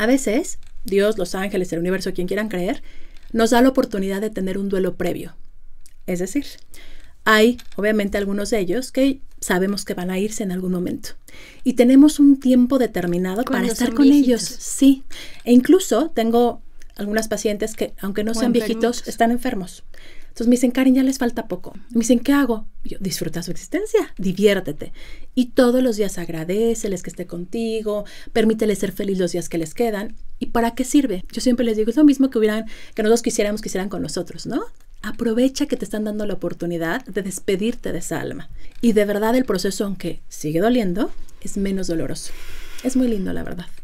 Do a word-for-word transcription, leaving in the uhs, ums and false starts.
A veces, Dios, los ángeles, el universo, quien quieran creer, nos da la oportunidad de tener un duelo previo. Es decir, hay obviamente algunos de ellos que sabemos que van a irse en algún momento. Y tenemos un tiempo determinado para estar con ellos. Sí. E incluso tengo algunas pacientes que, aunque no sean viejitos, están enfermos. Entonces me dicen, Karen, ya les falta poco. Me dicen, ¿qué hago? Y yo, disfruta su existencia, diviértete. Y todos los días agradéceles que esté contigo, permítele ser feliz los días que les quedan. ¿Y para qué sirve? Yo siempre les digo, es lo mismo que hubieran, que nosotros quisiéramos que hicieran con nosotros, ¿no? Aprovecha que te están dando la oportunidad de despedirte de esa alma. Y de verdad el proceso, aunque sigue doliendo, es menos doloroso. Es muy lindo, la verdad.